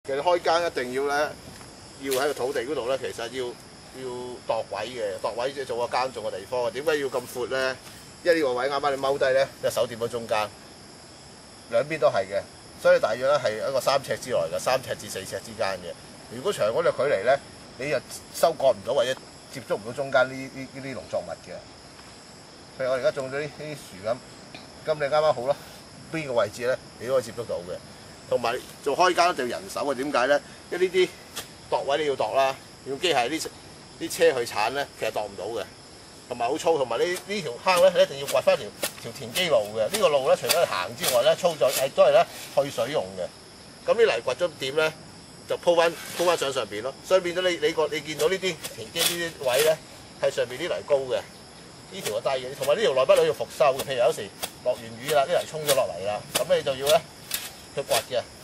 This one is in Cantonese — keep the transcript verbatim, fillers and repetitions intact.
其實開耕一定要咧，要喺個土地嗰度咧，其實要要度位嘅，度位即係做個耕種嘅地方。點解要咁闊咧？因為呢個位啱啱你踎低咧，隻手掂到中間，兩邊都係嘅，所以大約咧係一個三尺之內嘅，三尺至四尺之間嘅。如果長嗰個距離咧，你又收割唔到或者接觸唔到中間呢呢呢啲農作物嘅。譬如我而家種咗呢啲樹咁，咁你啱啱好啦，邊個位置咧你都可以接觸到嘅。同埋做開耕一定要人手啊！點解咧？因為呢啲度位你要度啦，用機械啲啲車去鏟咧，其實度唔到嘅，同埋好粗。同埋呢呢條坑咧，你一定要掘翻條條田基路嘅。呢、呢個路咧，除咗行之外咧，粗咗誒都係咧去水用嘅。咁啲泥掘咗點咧，就鋪翻鋪翻上上邊咯。所以變咗你你個你見到呢啲田基呢啲位咧，係上邊啲泥高嘅，呢條係低嘅。同埋呢條內不嬲要復修嘅。譬如有時落完雨啦，啲泥沖咗落嚟啦，咁你就要咧。去掘嘅，